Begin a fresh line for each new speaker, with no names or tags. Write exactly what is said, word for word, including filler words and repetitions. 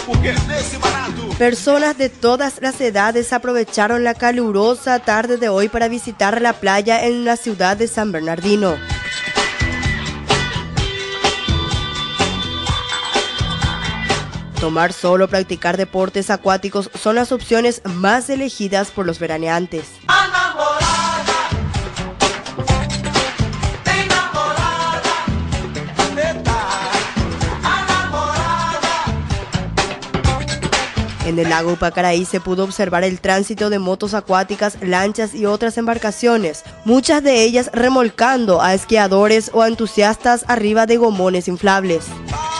Personas de todas las edades aprovecharon la calurosa tarde de hoy para visitar la playa en la ciudad de San Bernardino. Tomar sol o practicar deportes acuáticos son las opciones más elegidas por los veraneantes. En el lago Pacaraí se pudo observar el tránsito de motos acuáticas, lanchas y otras embarcaciones, muchas de ellas remolcando a esquiadores o entusiastas arriba de gomones inflables.